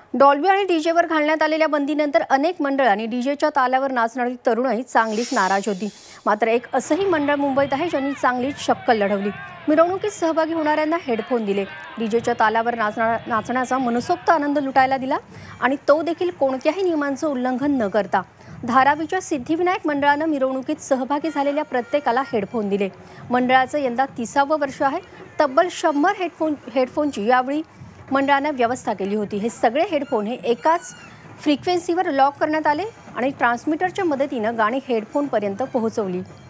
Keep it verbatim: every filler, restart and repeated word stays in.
Dolby आणि डीजेवर घालण्यात आलेल्या बंदीनंतर अनेक मंडळ आणि डीजेच्या तालावर नाचणारी तरुणही चांगलीच नाराज होती। मात्र एक असंही मंडळ मुंबईत आहे ज्यांनी चांगलीच शक्कल लढवली। मिरवणुकीत सहभागी होणाऱ्यांना हेडफोन दिले, डीजेच्या तालावर नाचणार नाचण्याचा मनसोक्त आनंद लुटायला दिला आणि तो देखील कोणत्याही नियमांचं उल्लंघन न करता। धारावीच्या सिद्धिविनायक मंडळानं मिरवणुकीत सहभागी झालेल्या प्रत्येकाला हेडफोन दिले। मंडळाचं यंदा तिसावं वर्ष आहे। तब्बल शंभर हेडफोन हेडफोनची यावेळी मंडळाने व्यवस्था केली होती। हे सगळे हेडफोन हे एकाच फ्रिक्वेन्सीवर लॉक करण्यात आले आणि ट्रान्समीटरच्या मदतीने गाणी हेडफोनपर्यंत पोहोचवली।